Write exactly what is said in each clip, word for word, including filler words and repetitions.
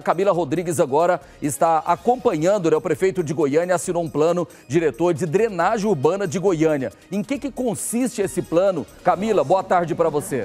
Camila Rodrigues agora está acompanhando, né? O prefeito de Goiânia assinou um plano diretor de drenagem urbana de Goiânia. Em que, que consiste esse plano? Camila, boa tarde para você.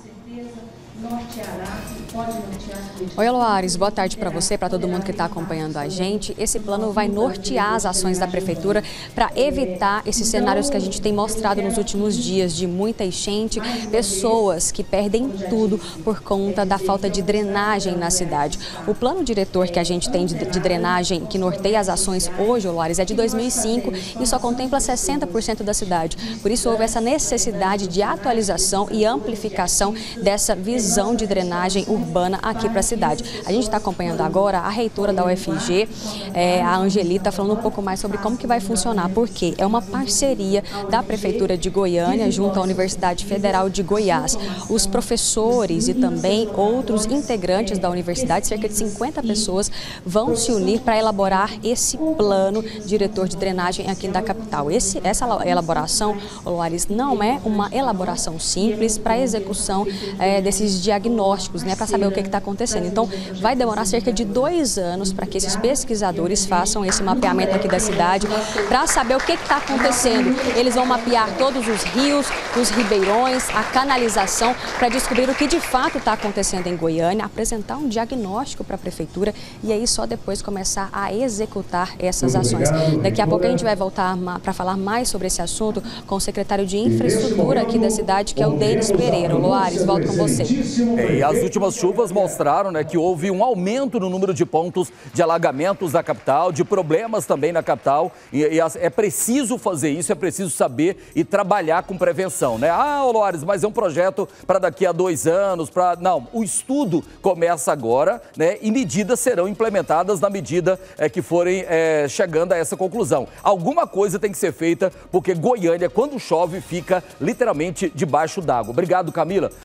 Oi, Loares, boa tarde para você, para todo mundo que está acompanhando a gente. Esse plano vai nortear as ações da Prefeitura para evitar esses cenários que a gente tem mostrado nos últimos dias de muita enchente, pessoas que perdem tudo por conta da falta de drenagem na cidade. O plano diretor que a gente tem de, de drenagem, que norteia as ações hoje, Loares, é de dois mil e cinco e só contempla sessenta por cento da cidade. Por isso houve essa necessidade de atualização e amplificação dessa visão de drenagem urbana aqui para a cidade. A gente está acompanhando agora a reitora da U F G, é, a Angelita, falando um pouco mais sobre como que vai funcionar, porque é uma parceria da Prefeitura de Goiânia junto à Universidade Federal de Goiás. Os professores e também outros integrantes da universidade, cerca de cinquenta pessoas, vão se unir para elaborar esse plano diretor de drenagem aqui da capital. Esse, essa elaboração, Loares, não é uma elaboração simples para a execução é, desses diagnósticos, né, para saber o que está acontecendo. Então, vai demorar cerca de dois anos para que esses pesquisadores façam esse mapeamento aqui da cidade, para saber o que está acontecendo. Eles vão mapear todos os rios, os ribeirões, a canalização, para descobrir o que de fato está acontecendo em Goiânia, apresentar um diagnóstico para a Prefeitura e aí só depois começar a executar essas ações. Daqui a pouco a gente vai voltar para falar mais sobre esse assunto com o secretário de Infraestrutura aqui da cidade, que é o Denis Pereira. Loares, volto com você. É, e as últimas chuvas mostraram, né, que houve um aumento no número de pontos de alagamentos na capital, de problemas também na capital, e, e é preciso fazer isso, é preciso saber e trabalhar com prevenção, né? Ah, Loares, mas é um projeto para daqui a dois anos, para... Não, o estudo começa agora, né, e medidas serão implementadas na medida é, que forem é, chegando a essa conclusão. Alguma coisa tem que ser feita, porque Goiânia, quando chove, fica literalmente debaixo d'água. Obrigado, Camila.